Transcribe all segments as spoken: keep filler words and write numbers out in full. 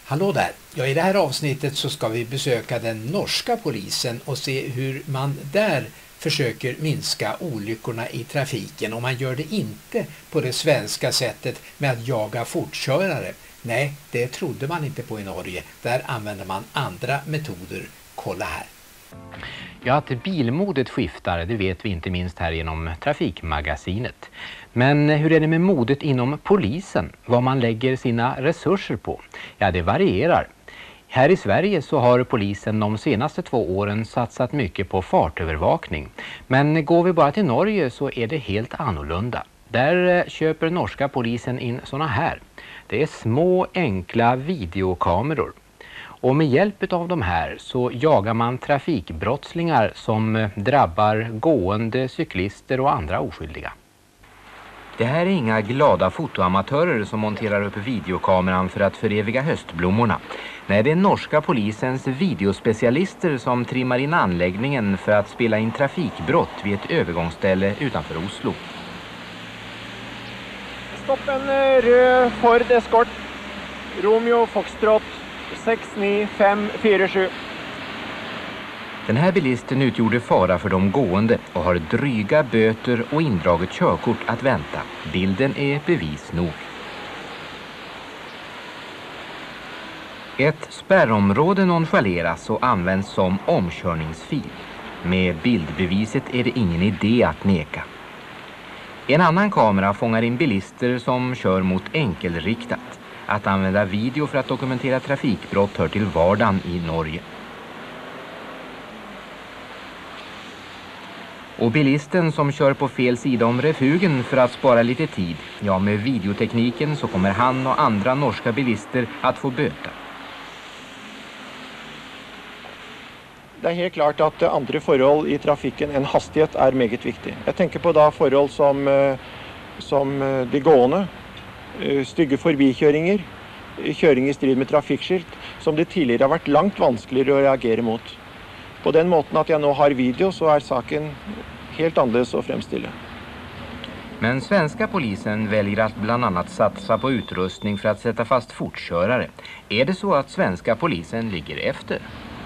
Hallå där! Ja, i det här avsnittet så ska vi besöka den norska polisen och se hur man där försöker minska olyckorna i trafiken. Och man gör det inte på det svenska sättet med att jaga fortkörare. Nej, det trodde man inte på i Norge. Där använder man andra metoder. Kolla här. Ja, att bilmodet skiftar, det vet vi inte minst här genom Trafikmagasinet. Men hur är det med modet inom polisen? Vad man lägger sina resurser på? Ja, det varierar. Här i Sverige så har polisen de senaste två åren satsat mycket på fartövervakning. Men går vi bara till Norge så är det helt annorlunda. Där köper norska polisen in såna här. Det är små enkla videokameror. Och med hjälp av de här så jagar man trafikbrottslingar som drabbar gående, cyklister och andra oskyldiga. Det här är inga glada fotoamatörer som monterar upp videokameran för att föreviga höstblommorna. Nej, det är norska polisens videospecialister som trimmar in anläggningen för att spela in trafikbrott vid ett övergångsställe utanför Oslo. Stopp en röd Ford Escort, Romeo Foxtrot sex nio fem fyra sju. Den här bilisten utgjorde fara för de gående och har dryga böter och indraget körkort att vänta. Bilden är bevis nog. Ett spärrområde nonchaleras och används som omkörningsfil. Med bildbeviset är det ingen idé att neka. En annan kamera fångar in bilister som kör mot enkelriktat. Att använda video för att dokumentera trafikbrott hör till vardagen i Norge. Och bilisten som kör på fel sida om refugen för att spara lite tid, ja, med videotekniken så kommer han och andra norska bilister att få böta. Det är helt klart att andra forhold i trafiken än hastighet är mycket viktigt. Jag tänker på då forhold som, som de gående, stygge forbikjøringer, kjøring i strid med trafikkskilt, som det tidigare har varit långt vanskeligere att reagera mot. På den måten att jag nu har video så är saken helt annorlunda att framställa. Men svenska polisen väljer att bland annat satsa på utrustning för att sätta fast fortkörare. Är det så att svenska polisen ligger efter?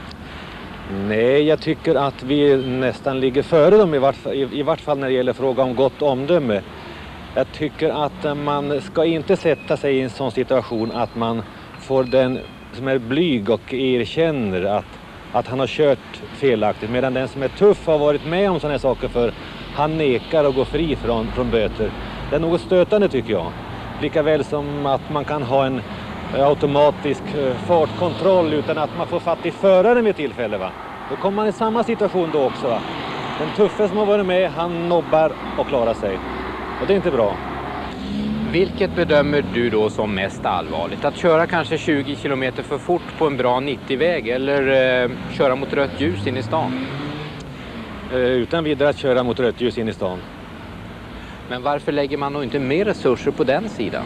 Nej, jag tycker att vi nästan ligger före dem, i vart, i, i vart fall när det gäller fråga om gott omdöme. Jag tycker att man ska inte sätta sig i en sån situation att man får den som är blyg och erkänner att, att han har kört felaktigt. Medan den som är tuff har varit med om sådana här saker för han nekar att gå fri från, från böter. Det är något stötande tycker jag. Lika väl som att man kan ha en automatisk fartkontroll utan att man får fatt i föraren vid tillfälle. Va? Då kommer man i samma situation då också. Va? Den tuffe som har varit med, han nobbar och klarar sig. Och det är inte bra. Vilket bedömer du då som mest allvarligt? Att köra kanske tjugo kilometer för fort på en bra nittio-väg eller eh, köra mot rött ljus in i stan? Eh, utan vidare att köra mot rött ljus in i stan. Men varför lägger man då inte mer resurser på den sidan?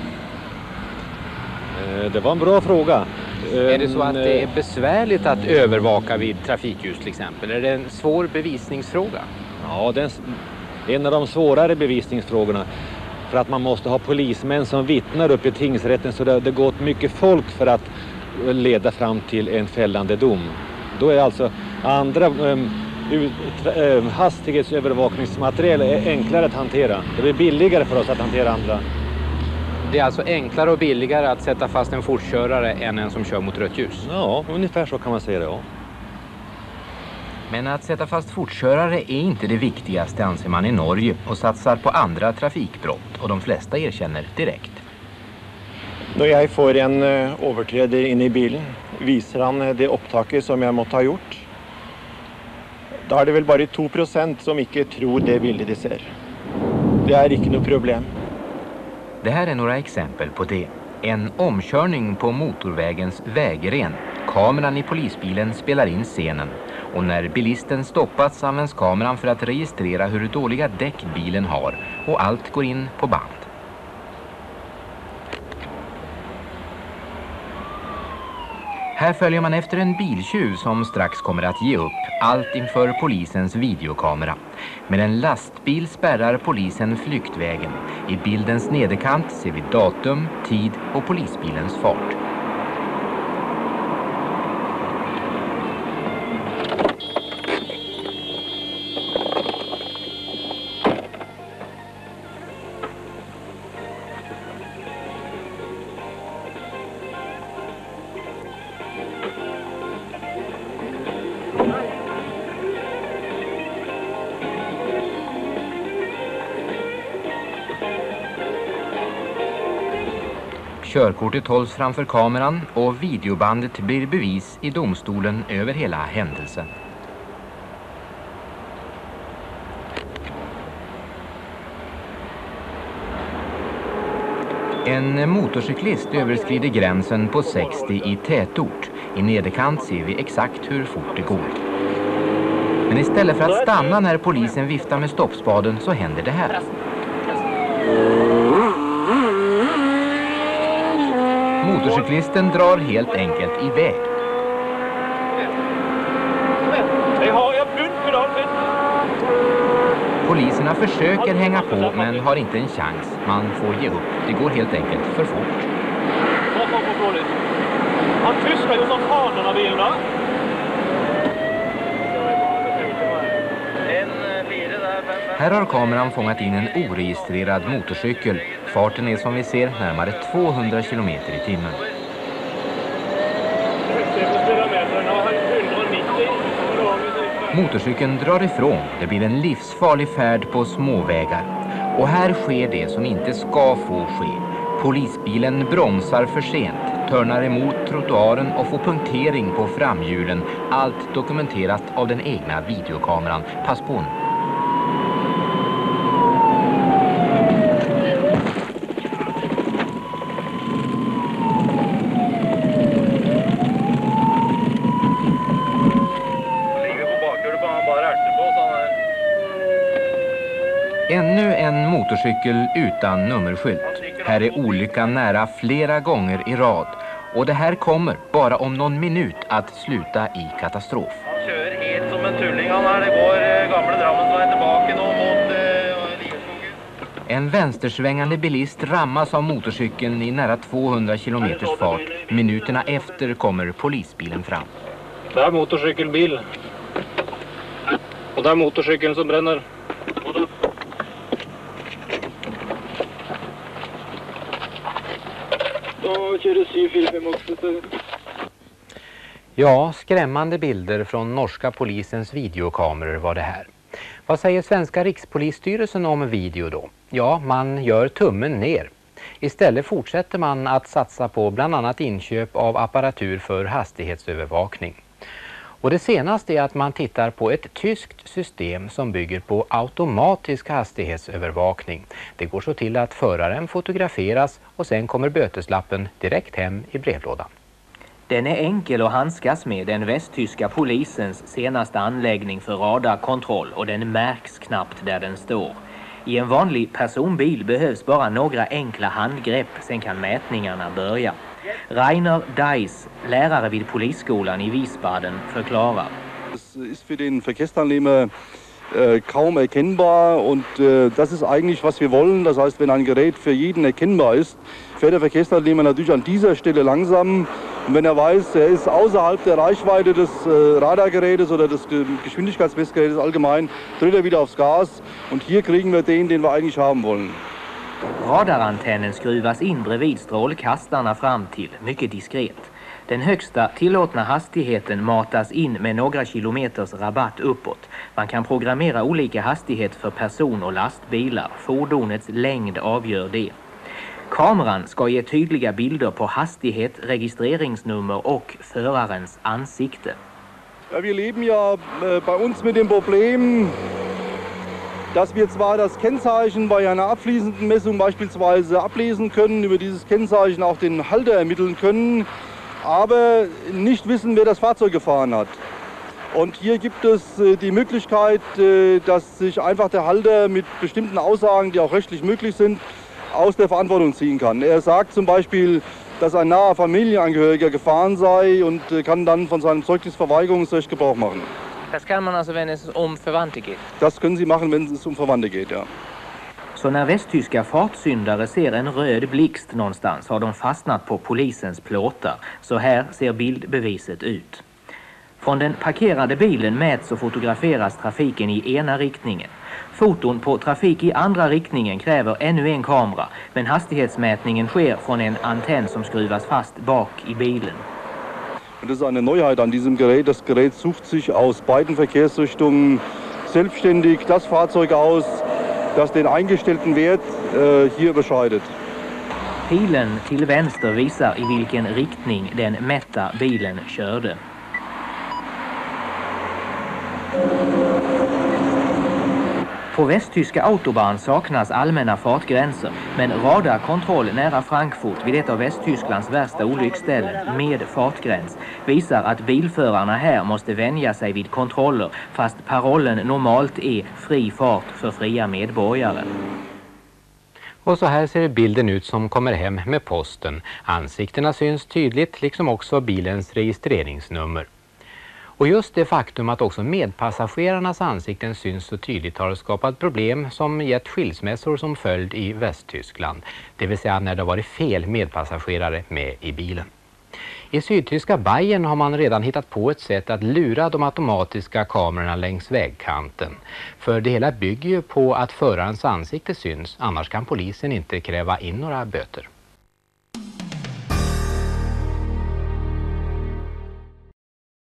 Eh, det var en bra fråga. Eh, är det så att det är besvärligt att övervaka vid trafikljus till exempel? Är det en svår bevisningsfråga? Ja, det är en av de svårare bevisningsfrågorna. För att man måste ha polismän som vittnar upp i tingsrätten så det, det går åt mycket folk för att leda fram till en fällande dom. Då är alltså andra um, ut, um, hastighetsövervakningsmaterial är enklare att hantera. Det blir billigare för oss att hantera andra. Det är alltså enklare och billigare att sätta fast en fortkörare än en som kör mot rött ljus? Ja, ungefär så kan man säga det, ja. Men att sätta fast fortkörare är inte det viktigaste anser man i Norge och satsar på andra trafikbrott och de flesta erkänner direkt. När jag får en överträdare in i bilen visar han det upptaket som jag måste ha gjort. Då är det väl bara två procent som inte tror det bildet de ser. Det är inte något problem. Det här är några exempel på det. En omkörning på motorvägens vägren. Kameran i polisbilen spelar in scenen. Och när bilisten stoppats används kameran för att registrera hur dåliga däck bilen har. Och allt går in på band. Här följer man efter en biltjuv som strax kommer att ge upp. Allt inför polisens videokamera. Med en lastbil spärrar polisen flyktvägen. I bildens nederkant ser vi datum, tid och polisbilens fart. Körkortet hålls framför kameran och videobandet blir bevis i domstolen över hela händelsen. En motorcyklist överskrider gränsen på sextio i tätort. I nederkant ser vi exakt hur fort det går. Men istället för att stanna när polisen viftar med stoppspaden så händer det här. Motorcyklisten drar helt enkelt iväg. Poliserna försöker hänga på men har inte en chans. Man får ge upp. Det går helt enkelt för fort. Han tyskar ju som fan den här bilen då. Här har kameran fångat in en oregistrerad motorcykel. Farten är som vi ser närmare tvåhundra kilometer i timmen. Motorcykeln drar ifrån. Det blir en livsfarlig färd på småvägar. Och här sker det som inte ska få ske. Polisbilen bromsar för sent, törnar emot trottoaren och får punktering på framhjulen. Allt dokumenterat av den egna videokameran. Pass på nu. Ännu en motorcykel utan nummerskylt. Här är olyckan nära flera gånger i rad. Och det här kommer bara om någon minut att sluta i katastrof. Han kör helt som en tulling han här. Det går gamla Drammensvägen tillbaka då mot eh, Ligeskogen. En vänstersvängande bilist rammas av motorcykeln i nära tvåhundra kilometers fart. Minuterna efter kommer polisbilen fram. Det är motorcykelbil. Och det är motorcykeln som bränner. Ja, skrämmande bilder från norska polisens videokameror var det här. Vad säger svenska rikspolisstyrelsen om video då? Ja, man gör tummen ner. Istället fortsätter man att satsa på bland annat inköp av apparatur för hastighetsövervakning. Och det senaste är att man tittar på ett tyskt system som bygger på automatisk hastighetsövervakning. Det går så till att föraren fotograferas och sen kommer böteslappen direkt hem i brevlådan. Den är enkel att handskas med, den västtyska polisens senaste anläggning för radarkontroll, och den märks knappt där den står. I en vanlig personbil behövs bara några enkla handgrepp, sen kan mätningarna börja. Rainer Deis, lärare vid polisskolan i Wiesbaden, förklarar. Det är för den Verkehrsteilnehmer äh, kaum erkennbar und äh, das ist eigentlich was wir wollen. Das heißt, wenn ein Gerät für jeden erkennbar ist, fährt der Verkehrsteilnehmer natürlich an dieser Stelle langsam. Und wenn er weiß, er ist außerhalb der Reichweite des äh, Radargerätes oder des Geschwindigkeitsmessgerätes allgemein, tritt er wieder aufs Gas. Und hier kriegen wir den, den wir eigentlich haben wollen. Radarantennen skruvas in bredvid strålkastarna fram till, mycket diskret. Den högsta tillåtna hastigheten matas in med några kilometers rabatt uppåt. Man kan programmera olika hastighet för person- och lastbilar. Fordonets längd avgör det. Kameran ska ge tydliga bilder på hastighet, registreringsnummer och förarens ansikte. Ja, wir leben ja äh, bei uns mit dem Problem, dass wir zwar das Kennzeichen bei einer abfließenden Messung beispielsweise ablesen können, über dieses Kennzeichen auch den Halter ermitteln können, aber nicht wissen, wer das Fahrzeug gefahren hat. Und hier gibt es äh, die Möglichkeit, äh, dass sich einfach der Halter mit bestimmten Aussagen, die auch rechtlich möglich sind, aus der Verantwortung ziehen kann. Er sagt zum Beispiel, dass ein naher Familienangehöriger gefahren sei und äh, kann dann von seinem Zeugnisverweigerungsrecht Gebrauch machen. Das kann man alltså, wenn es um Verwandte geht. Das können Sie machen, wenn es um Verwandte geht, ja. Så när västtyska fartsyndare ser en röd blixt någonstans har de fastnat på polisens plåtar. Så här ser bildbeviset ut. Från den parkerade bilen mäts och fotograferas trafiken i ena riktningen. Foton på trafik i andra riktningen kräver ännu en kamera, men hastighetsmätningen sker från en antenn som skruvas fast bak i bilen. Das ist eine Neuheit an diesem Gerät. Das Gerät sucht sich aus beiden Verkehrsrichtungen selbstständig das Fahrzeug aus, das den eingestellten Wert äh, hier überschreitet. Pilen till vänster visar i vilken riktning den mätta bilen körde. På västtyska autobahn saknas allmänna fartgränser, men radarkontroll nära Frankfurt vid ett av Västtysklands värsta olycksställen med fartgräns visar att bilförarna här måste vänja sig vid kontroller, fast parollen normalt är fri fart för fria medborgare. Och så här ser bilden ut som kommer hem med posten. Ansiktena syns tydligt, liksom också bilens registreringsnummer. Och just det faktum att också medpassagerarnas ansikten syns så tydligt har skapat problem som gett skilsmässor som följd i Västtyskland. Det vill säga när det har varit fel medpassagerare med i bilen. I sydtyska Bayern har man redan hittat på ett sätt att lura de automatiska kamerorna längs vägkanten. För det hela bygger ju på att förarens ansikte syns, annars kan polisen inte kräva in några böter.